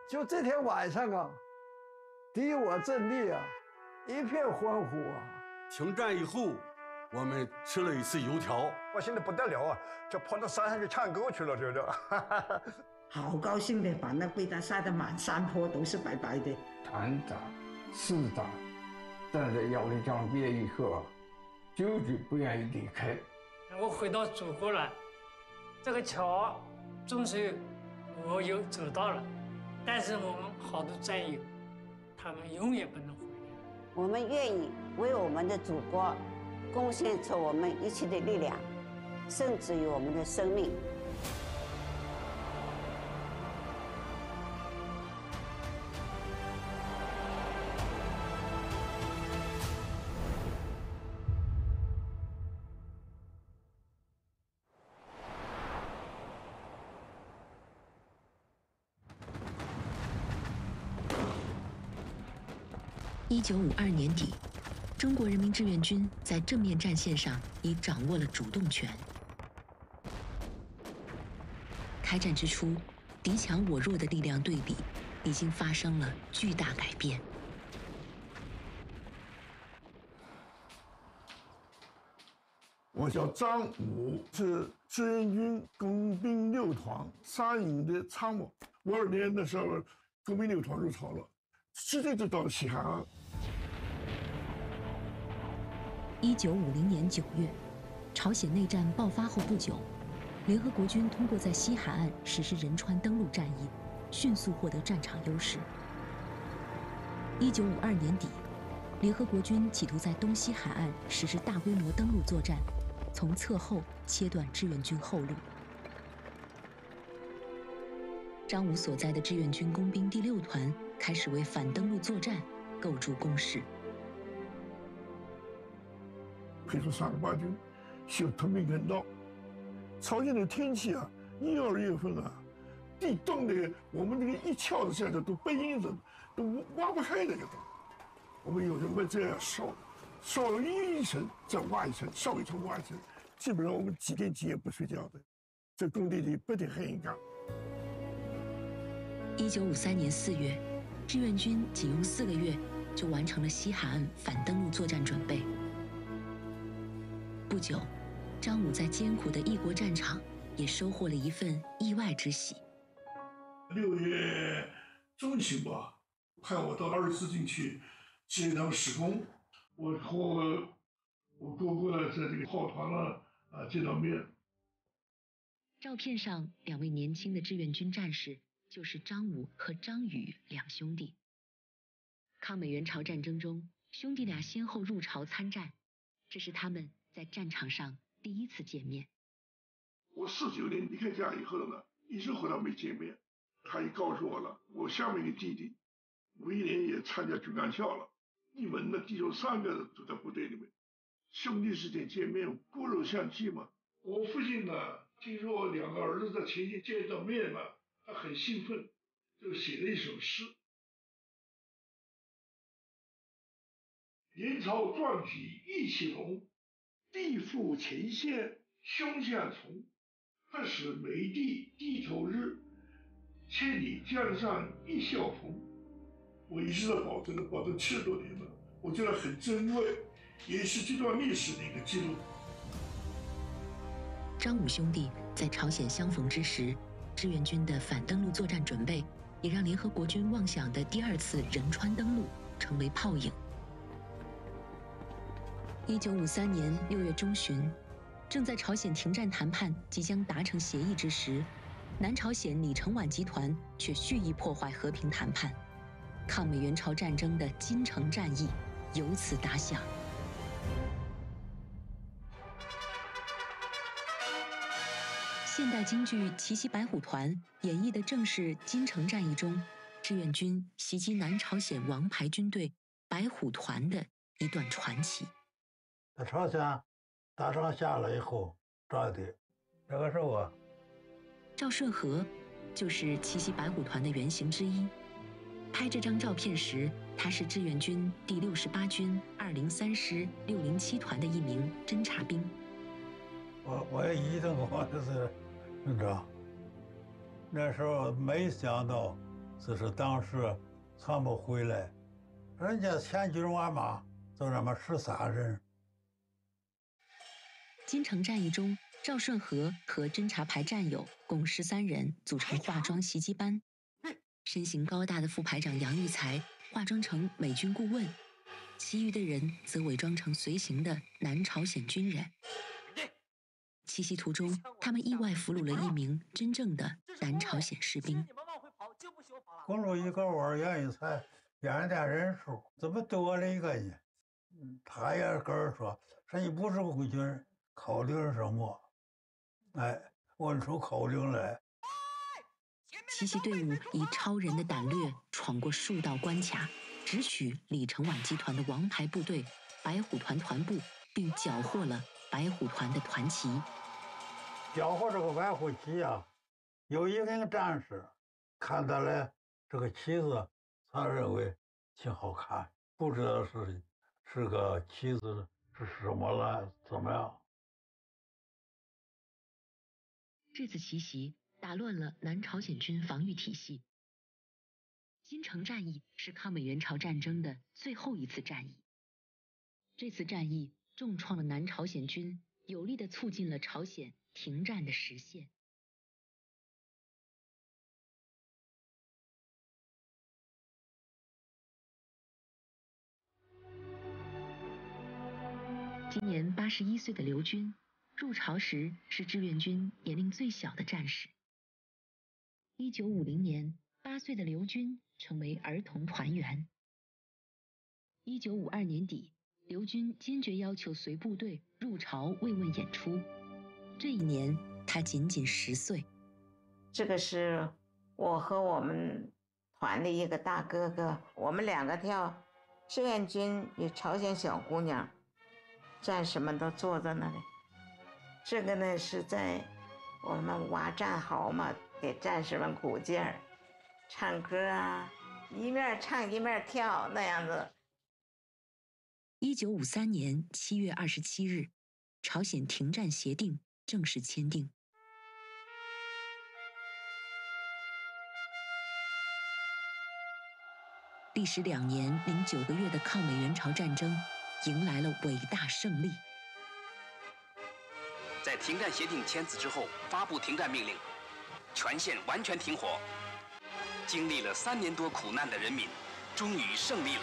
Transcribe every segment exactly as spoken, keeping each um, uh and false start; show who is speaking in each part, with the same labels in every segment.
Speaker 1: 就这天晚上啊，敌我阵地啊，一片欢呼啊。
Speaker 2: 停战以后，我们吃了一次油条，
Speaker 3: 高兴的不得了啊，就跑到山上去抢狗去了，这就。
Speaker 4: 好高兴的，把那被单晒得满山坡都是白白的。
Speaker 5: 团长、师长站在姚立江边以后啊，久久不愿意离开。
Speaker 6: 我回到祖国了，这个桥终于我又走到了，但是我们好多战友，他们永远不能回来。
Speaker 7: 我们愿意为我们的祖国贡献出我们一切的力量，甚至于我们的生命。
Speaker 8: 一九五二年底，中国人民志愿军在正面战线上已掌握了主动权。开战之初，敌强我弱的力量对比已经发生了巨大改变。
Speaker 9: 我叫张武，是志愿军工兵六团三营的参谋。五二年的时候，工兵六团入朝了，直接就到西海岸。
Speaker 8: 一九五零年九月，朝鲜内战爆发后不久，联合国军通过在西海岸实施仁川登陆战役，迅速获得战场优势。一九五二年底，联合国军企图在东西海岸实施大规模登陆作战，从侧后切断志愿军后路。张武所在的志愿军工兵第六团开始为反登陆作战构筑工事。
Speaker 9: 配出三个八军，修屯兵坑道。朝鲜的天气啊，一二月份啊，地冻的，我们这个一翘子下来都背阴着，都挖不开那个洞。我们有人会这样烧，烧了一层再挖一层，烧一层挖一层，基本上我们几天几夜不睡觉的，在工地里不停黑干。
Speaker 8: 一九五三年四月，志愿军仅用四个月就完成了西海岸反登陆作战准备。不久，张武在艰苦的异国战场也收获了一份意外之喜。
Speaker 9: 六月中旬吧，派我到二十四军去支援他们施工。我和我哥哥在这个炮团了啊见到面。
Speaker 8: 照片上两位年轻的志愿军战士就是张武和张宇两兄弟。抗美援朝战争中，兄弟俩先后入朝参战，这是他们在战场上第一次见面。
Speaker 9: 我四九年离开家以后呢，一直和他没见面。他也告诉我了，我下面的弟弟五一年也参加军官校了，你们的弟兄三个都在部队里面，兄弟之间见面骨肉相继嘛。我父亲呢，听说两个儿子在前线见到面了，他很兴奋，就写了一首诗：年朝壮举意气隆，地赴前线凶相从，何时美帝低头日，千里江山一笑红。我一直在保存了，保存七十多年了，我觉得很珍贵，也是这段历史的一个记录。
Speaker 8: 张武兄弟在朝鲜相逢之时，志愿军的反登陆作战准备，也让联合国军妄想的第二次仁川登陆成为泡影。一九五三年六月中旬，正在朝鲜停战谈判即将达成协议之时，南朝鲜李承晚集团却蓄意破坏和平谈判，抗美援朝战争的金城战役由此打响。现代京剧《奇袭白虎团》演绎的正是金城战役中志愿军袭击南朝鲜王牌军队白虎团的一段传奇。
Speaker 10: 在朝鲜打仗下来以后抓的，这个是我。
Speaker 8: 赵顺和就是奇袭白虎团的原型之一。拍这张照片时，他是志愿军第六十八军二零三师六零七团的一名侦察兵。
Speaker 10: 我我也一等我就是，你知道，那时候没想到只是当时传不回来，人家千军万马就那么十三人。
Speaker 8: 金城战役中，赵顺和和侦察排战友共十三人组成化妆袭击班，身形高大的副排长杨育才化妆成美军顾问，其余的人则伪装成随行的南朝鲜军人。奇袭途中，他们意外俘虏了一名真正的南朝鲜士兵。
Speaker 10: 公路一个弯，杨育才原来人数怎么多了一个呢？他也跟人说说你不是国军，口令是什么？哎，问出口令来。
Speaker 8: 奇袭队伍以超人的胆略闯过数道关卡，直取李承晚集团的王牌部队白虎团团部，并缴获了白虎团的团旗。
Speaker 10: 缴获这个白虎旗啊，有一名战士看到了这个旗子，他认为挺好看，不知道是是个旗子是什么了，怎么样？
Speaker 8: 这次奇袭打乱了南朝鲜军防御体系。金城战役是抗美援朝战争的最后一次战役。这次战役重创了南朝鲜军，有力地促进了朝鲜停战的实现。今年八十一岁的刘军，入朝时是志愿军年龄最小的战士。一九五零年，八岁的刘军成为儿童团员。一九五二年底，刘军坚决要求随部队入朝慰问演出。这一年，他仅仅十岁。
Speaker 4: 这个是我和我们团的一个大哥哥，我们两个跳志愿军与朝鲜小姑娘，战士们都坐在那里。这个呢是在我们挖战壕嘛，给战士们鼓劲儿，唱歌啊，一面唱一面跳那样子。
Speaker 8: 一九五三年七月二十七日，朝鲜停战协定正式签订。历时两年零九个月的抗美援朝战争迎来了伟大胜利。
Speaker 11: 在停战协定签字之后，发布停战命令，全线完全停火。经历了三年多苦难的人民，终于胜利了。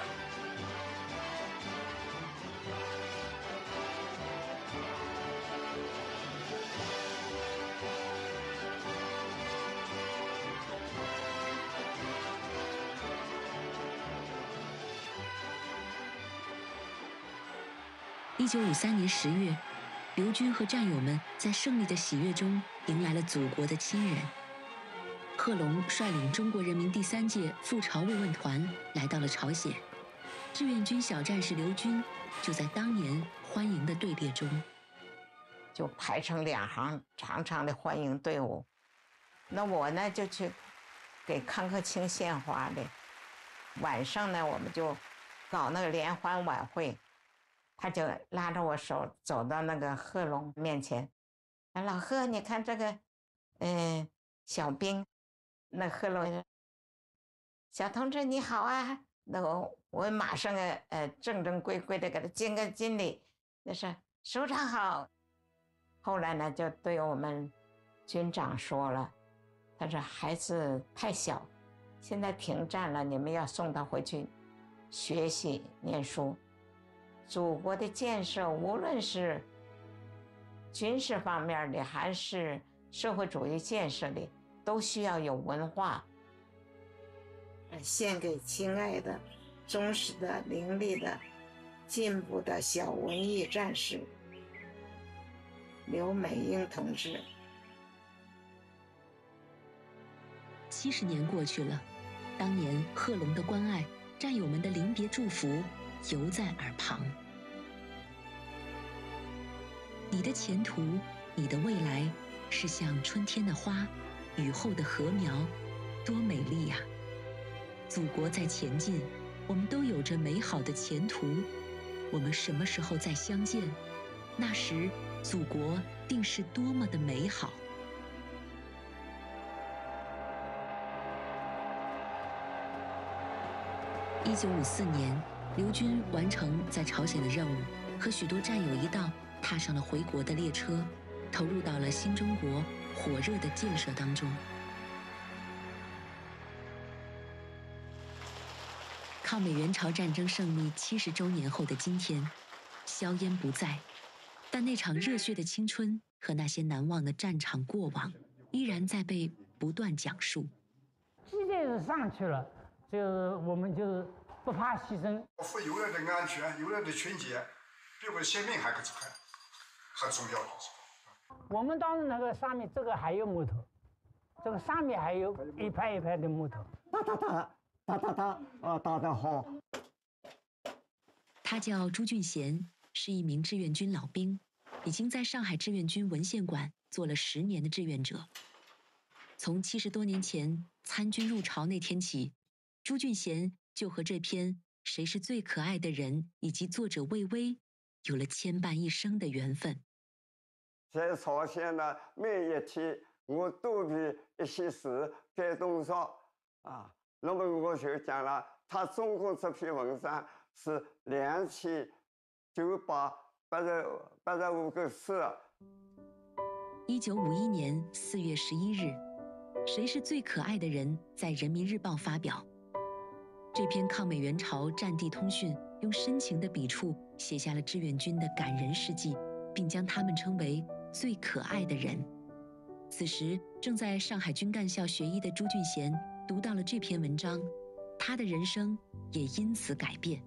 Speaker 8: 一九五三年十月，刘军和战友们在胜利的喜悦中迎来了祖国的亲人。贺龙率领中国人民第三届赴朝慰问团来到了朝鲜，志愿军小战士刘军就在当年欢迎的队列中，
Speaker 4: 就排成两行长长的欢迎队伍。那我呢就去给康克清献花的。晚上呢我们就搞那个联欢晚会。他就拉着我手走到那个贺龙面前，啊，老贺，你看这个，嗯，小兵，那贺龙，小同志你好啊，那我我马上呃呃正正规规的给他敬个敬礼，那是首长好。后来呢，就对我们军长说了，他说孩子太小，现在停战了，你们要送他回去学习念书。祖国的建设，无论是军事方面的还是社会主义建设的，都需要有文化。献给亲爱的、忠实的、伶俐的、进步的小文艺战士刘美英同志。
Speaker 8: 七十年过去了，当年贺龙的关爱，战友们的临别祝福，犹在耳旁。你的前途，你的未来，是像春天的花，雨后的禾苗，多美丽呀！祖国在前进，我们都有着美好的前途。我们什么时候再相见？那时，祖国定是多么的美好。 一九五四年，刘军完成在朝鲜的任务，和许多战友一道踏上了回国的列车，投入到了新中国火热的建设当中。抗美援朝战争胜利七十周年后的今天，硝烟不再，但那场热血的青春和那些难忘的战场过往，依然在被不断讲述。
Speaker 6: 基地是上去了，就是我们就是不怕牺牲。
Speaker 3: 保护游人的安全、游人的群结，比我的性命还还还重要。
Speaker 6: 我们当时那个上面这个还有木头，这个上面还有一排一排的木头。
Speaker 1: 打打打打打打啊，打得好。
Speaker 8: 他叫朱俊贤，是一名志愿军老兵，已经在上海志愿军文献馆做了十年的志愿者。从七十多年前参军入朝那天起，朱俊贤就和这篇《谁是最可爱的人》以及作者魏巍有了牵绊一生的缘分。
Speaker 1: 在朝鲜的每一天，我都被一些事感动着啊。那么我就讲了，他总共这篇文章是两千九百八十八十五个字。
Speaker 8: 一九五一年四月十一日，《谁是最可爱的人》在《人民日报》发表。这篇抗美援朝战地通讯用深情的笔触写下了志愿军的感人事迹，并将他们称为最可爱的人。此时正在上海军干校学医的朱俊贤读到了这篇文章，他的人生也因此改变。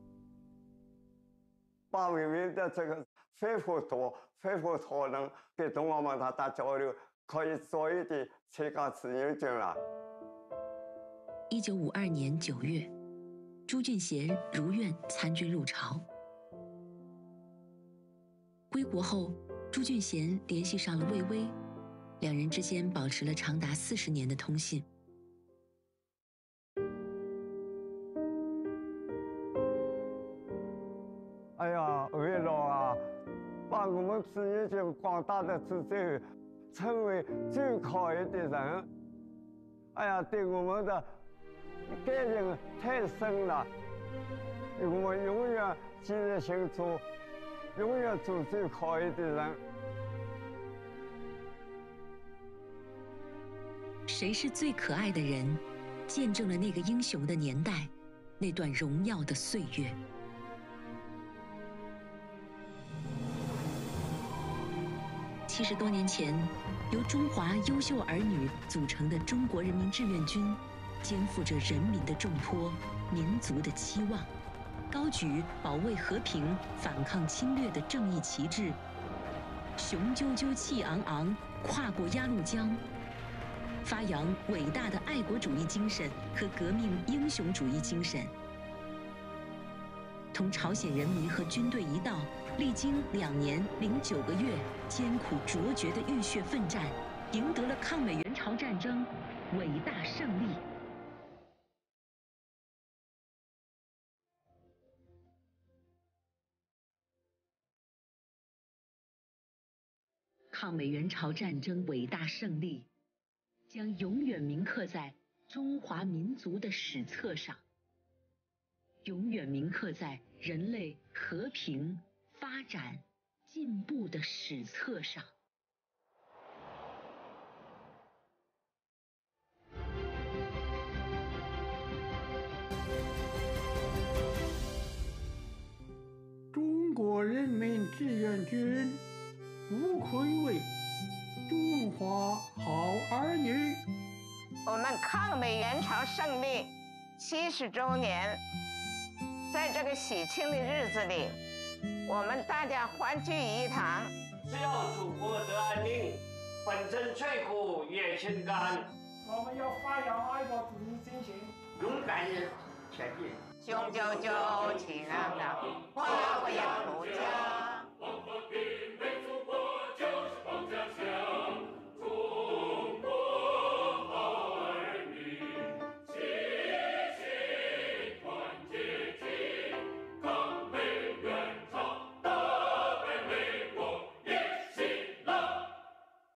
Speaker 1: 把魏巍的这个肺活多、肺活超能给同我们大家交流，可以做一点参加志愿军了。
Speaker 8: 一九五二年九月，朱俊贤如愿参军入朝。归国后，朱俊贤联系上了魏巍，两人之间保持了长达四十年的通信。
Speaker 1: 哎呀，魏老啊，把我们志愿军广大的志愿成为最可爱的人。哎呀，对我们的感情太深了，我们永远记在心中，永远做最可爱的人。
Speaker 8: 谁是最可爱的人？见证了那个英雄的年代，那段荣耀的岁月。七十多年前，由中华优秀儿女组成的中国人民志愿军，肩负着人民的重托、民族的期望，高举保卫和平、反抗侵略的正义旗帜，雄赳赳气昂昂跨过鸭绿江，发扬伟大的爱国主义精神和革命英雄主义精神，同朝鲜人民和军队一道，历经两年零九个月艰苦卓绝的浴血奋战，赢得了抗美援朝战争伟大胜利。抗美援朝战争伟大胜利将永远铭刻在中华民族的史册上，永远铭刻在人类和平、发展、进步的史册上。
Speaker 9: 中国人民志愿军不愧为中华好儿女。
Speaker 4: 我们抗美援朝胜利七十周年，在这个喜庆的日子里，我们大家欢聚一堂。
Speaker 12: 只要祖国得安宁，粉身碎骨也心甘。
Speaker 6: 我们要发扬爱国主义精神，
Speaker 12: 勇敢地前进。
Speaker 4: 雄赳赳气昂昂，跨过鸭绿江。